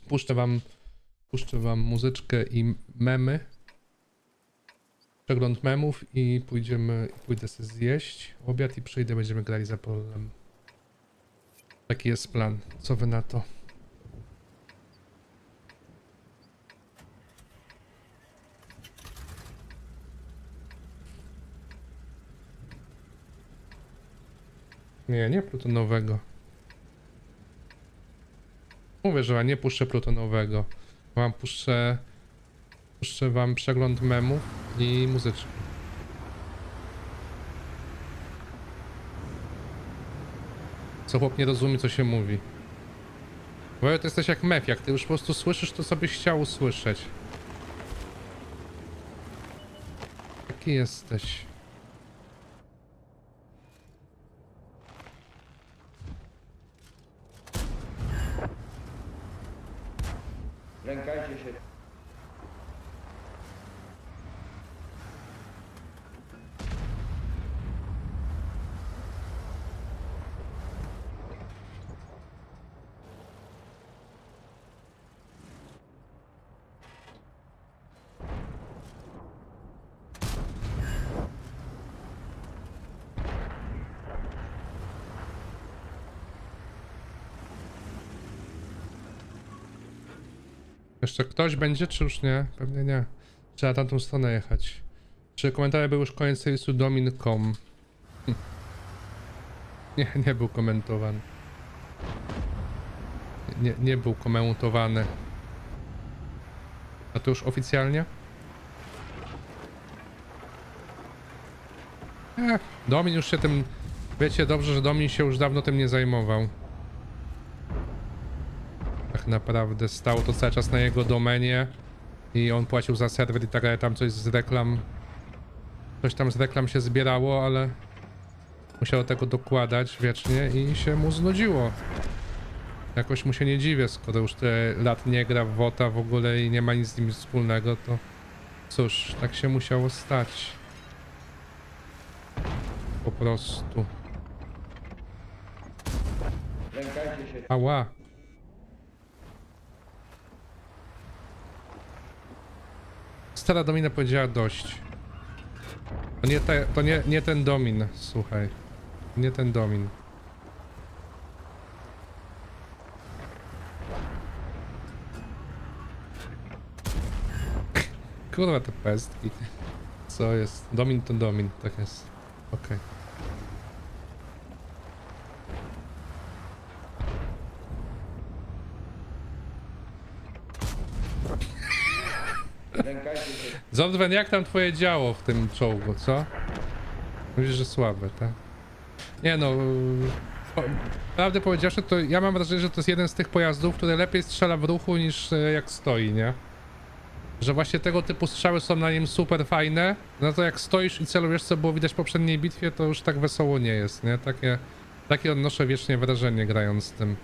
Puszczę wam muzyczkę i memy. Przegląd memów i pójdę sobie zjeść obiad i przyjdę, będziemy grali za polem. Taki jest plan. Co wy na to? Nie plutonowego. Mówię, że ja nie puszczę plutonowego. Puszczę wam przegląd memów i muzyczki. Co chłop nie rozumie, co się mówi. Bo to jesteś jak mef, jak ty już po prostu słyszysz, to sobie chciał usłyszeć. Jaki jesteś? Lękajcie się. Jeszcze ktoś będzie, czy już nie? Pewnie nie. Trzeba na tamtą stronę jechać. Czy komentarze był już koniec serwisu domin.com? Nie był komentowany. Nie był komentowany. A to już oficjalnie? Domin już się tym... Wiecie dobrze, że Domin się już dawno tym nie zajmował. Tak naprawdę stało to cały czas na jego domenie i on płacił za serwer i tak dalej, tam coś z reklam... Coś tam z reklam się zbierało, ale... Musiał tego dokładać wiecznie i się mu znudziło. Jakoś mu się nie dziwię, skoro już tyle lat nie gra w WOTA w ogóle i nie ma nic z nim wspólnego, to... Cóż, tak się musiało stać. Po prostu. Lękajcie się. Ała. Stara domina powiedziała dość. To nie ten domin, słuchaj. Nie ten domin. Kurwa te pestki. Co jest? Domin to domin, tak jest. Okej. Lękajcie się. Zordwen, jak tam twoje działo w tym czołgu, co? Mówisz, że słabe, tak? Nie no... Prawdę powiedziawszy, to ja mam wrażenie, że to jest jeden z tych pojazdów, który lepiej strzela w ruchu niż jak stoi, nie? Że właśnie tego typu strzały są na nim super fajne, no to jak stoisz i celujesz, co było widać w poprzedniej bitwie, to już tak wesoło nie jest, nie? Takie odnoszę wiecznie wrażenie grając z tym.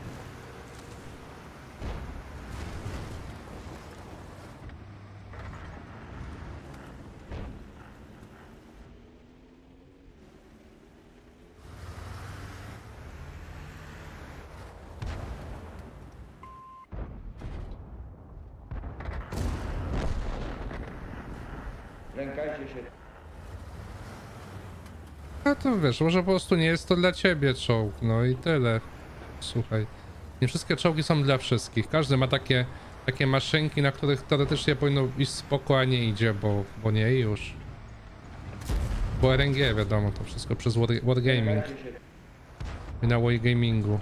Lękajcie się. A to wiesz, może po prostu nie jest to dla ciebie czołg, no i tyle. Słuchaj, nie wszystkie czołgi są dla wszystkich. Każdy ma takie maszynki, na których teoretycznie powinno iść spoko, a nie idzie, bo nie już. Bo RNG wiadomo, to wszystko przez Wargaming Lękajcie się. i na Wargamingu.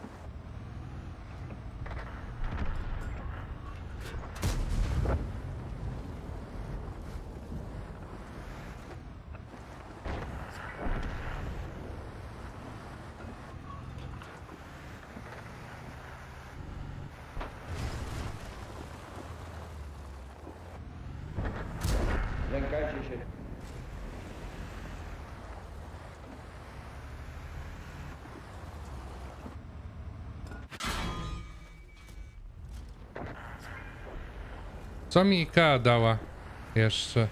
Lękajcie się. Co mi IKEA dała jeszcze?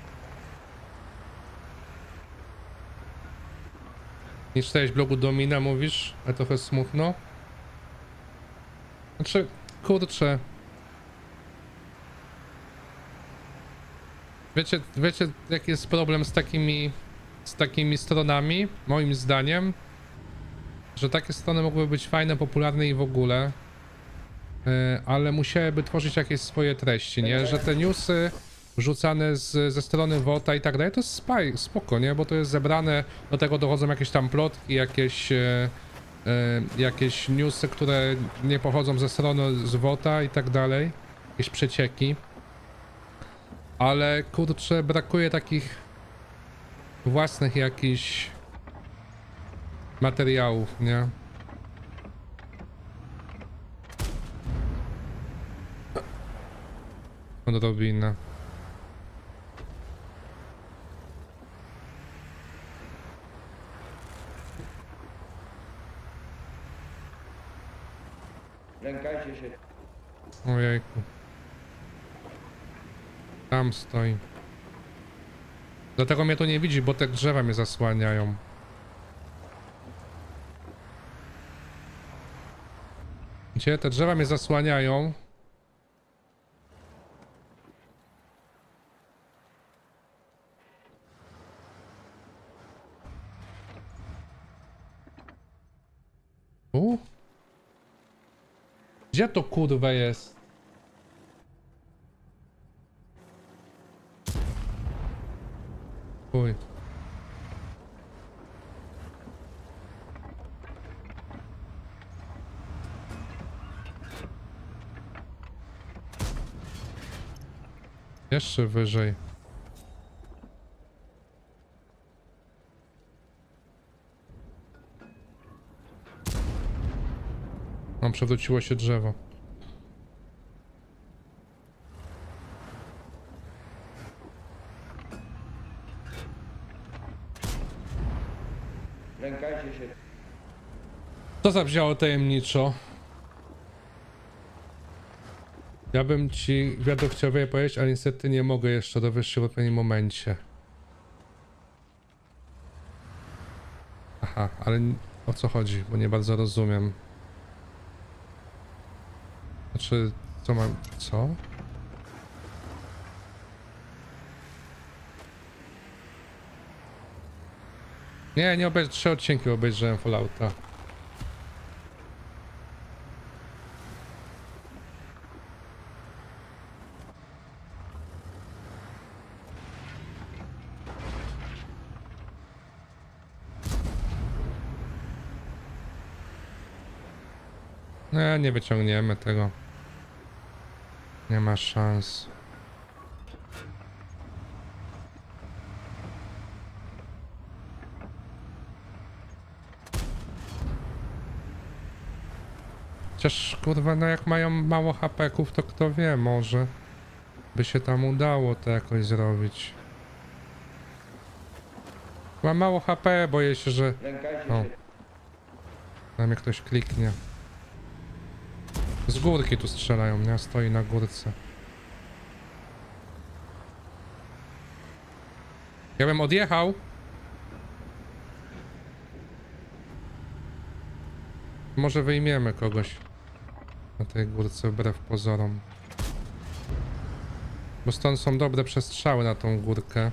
Nie czytałeś blogu Domina, mówisz? A trochę smutno? Znaczy, kurczę. Wiecie jaki jest problem z takimi stronami, moim zdaniem? Że takie strony mogłyby być fajne, popularne i w ogóle, ale musiałyby tworzyć jakieś swoje treści, nie? Że te newsy wrzucane ze strony WOTA i tak dalej, to jest spoko, nie? Bo to jest zebrane, do tego dochodzą jakieś tam plotki, jakieś newsy, które nie pochodzą ze strony z WOTA i tak dalej, jakieś przecieki. Ale kurczę, brakuje takich własnych jakichś materiałów, nie? Odrobinę. Lękajcie się. Ojejku. Tam stoi. Dlatego mnie tu nie widzi, bo te drzewa mnie zasłaniają. Widzicie, te drzewa mnie zasłaniają. Gdzie to kurwa jest? Uj. Jeszcze wyżej. Mam, przewróciło się drzewo. Lękajcie się. Co zabrzmiało tajemniczo? Ja bym ci wiadomo chciał powiedzieć, ale niestety nie mogę jeszcze dowyższyć w odpowiednim momencie. Aha, ale o co chodzi? Bo nie bardzo rozumiem. Znaczy, co mam... co? Nie obejrzę, 3 odcinki obejrzałem Fallouta. Nie wyciągniemy tego. Nie ma szans. Chociaż kurwa, no jak mają mało HP-ków, to kto wie, może by się tam udało to jakoś zrobić. Mam mało HP, boję się, że... Lękajcie O. się. Na mnie ktoś kliknie. Z górki tu strzelają, nie? Stoi na górce. Ja bym odjechał. Może wyjmiemy kogoś na tej górce wbrew pozorom. Bo stąd są dobre przestrzały na tą górkę.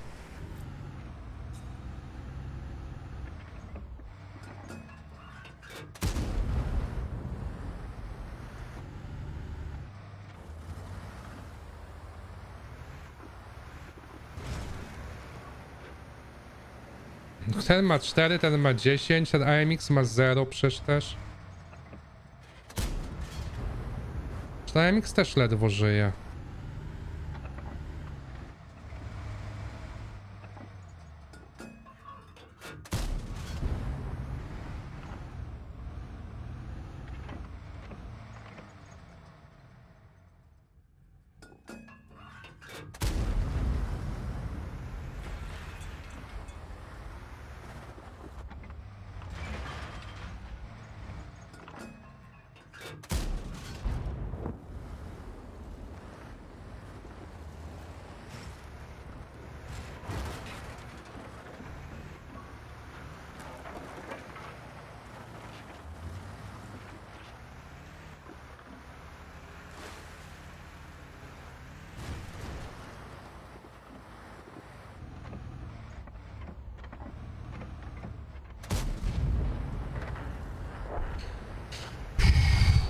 Ten ma 4, ten ma 10, ten AMX ma 0 przecież też. Ten AMX też ledwo żyje.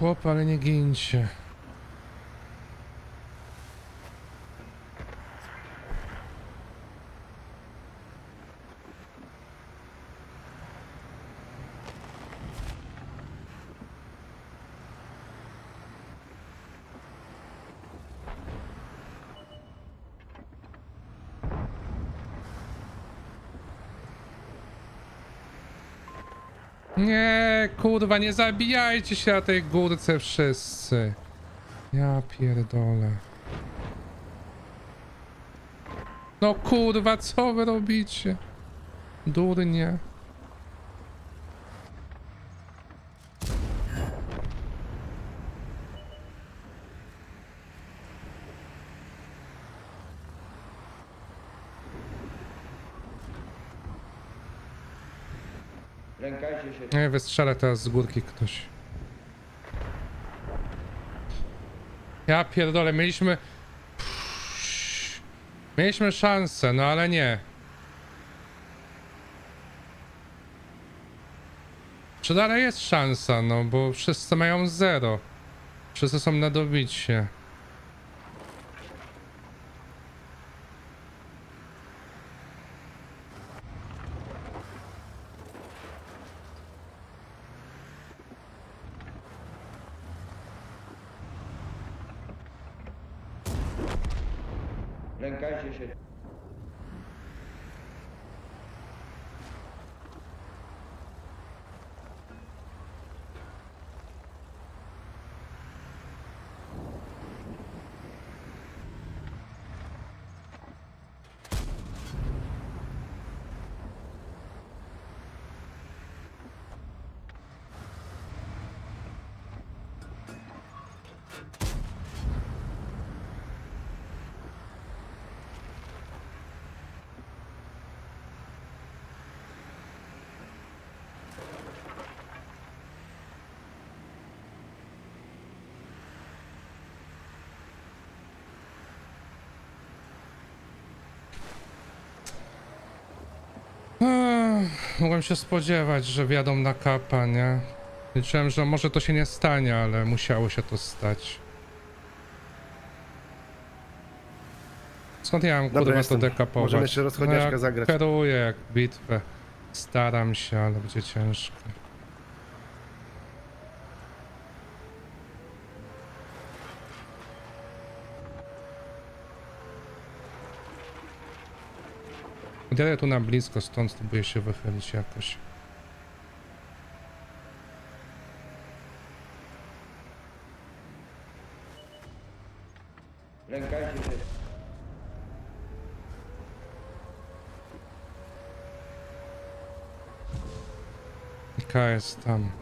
chłop, ale nie gincie. Nie, kurwa, nie zabijajcie się na tej górce wszyscy. Ja pierdolę. No kurwa, co wy robicie? Durnie. Lękajcie się. Nie, wystrzela teraz z górki ktoś. Ja pierdolę, mieliśmy... Mieliśmy szansę, no ale nie. Czy dalej jest szansa, no bo wszyscy mają 0. Wszyscy są na dobicie. Lękajcie się. Mogłem się spodziewać, że wjadą na kapa, nie? Liczyłem, że może to się nie stanie, ale musiało się to stać. Skąd ja mam kurwa to jestem. dekapować? Możemy jeszcze rozchodniaczkę ja zagrać. Kieruję jak bitwę. Staram się, ale będzie ciężko. Jadę tu na blisko, stąd spróbuję się wychylić jakoś. Lękajcie się. K jest tam.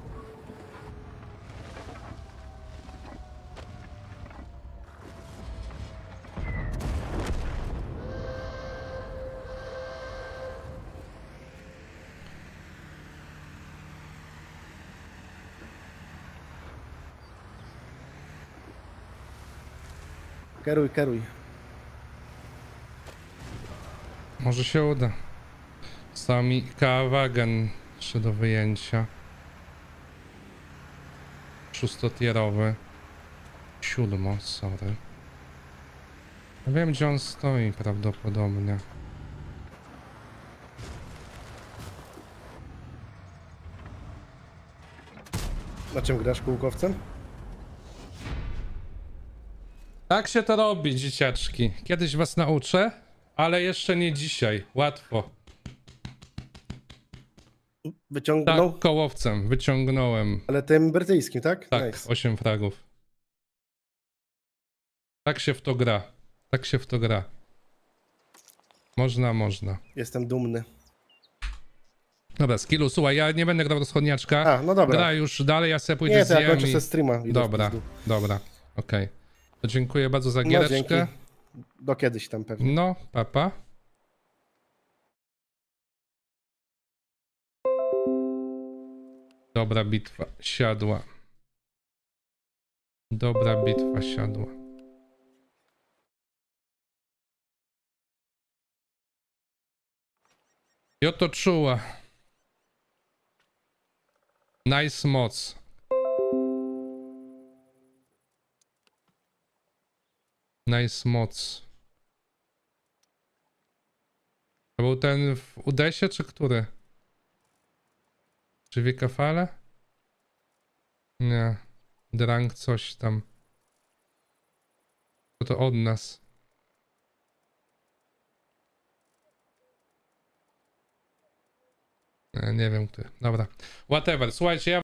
Kieruj, kieruj. Może się uda. Został mi K-Wagen jeszcze do wyjęcia. 6-tierowy. 7, sorry. Ja wiem, gdzie on stoi prawdopodobnie. Na czym grasz, kółkowcem? Tak się to robi, dzieciaczki. Kiedyś was nauczę, ale jeszcze nie dzisiaj. Łatwo. Wyciągnął? Tak, kołowcem. Wyciągnąłem. Ale tym brytyjskim, tak? Tak, Nice. 8 fragów. Tak się w to gra. Tak się w to gra. Można, można. Jestem dumny. Dobra, skillu, słuchaj, ja nie będę grał rozchodniaczka. A, no dobra. Gra już dalej, ja sobie pójdę Nie, to ja zjem kończę i... sobie streama. Idę w Dobra, pizdu. dobra, okej. To dziękuję bardzo za No, giereczkę. dzięki. Do kiedyś tam pewnie. No, papa. Dobra bitwa siadła. Dobra bitwa siadła. I oto czuła. Nice moc. Nice moc. To był ten w Udesie, czy który? Czy Wikafale? Nie. Drang coś tam. To od nas. Nie wiem, który. Dobra. Whatever. Słuchajcie, ja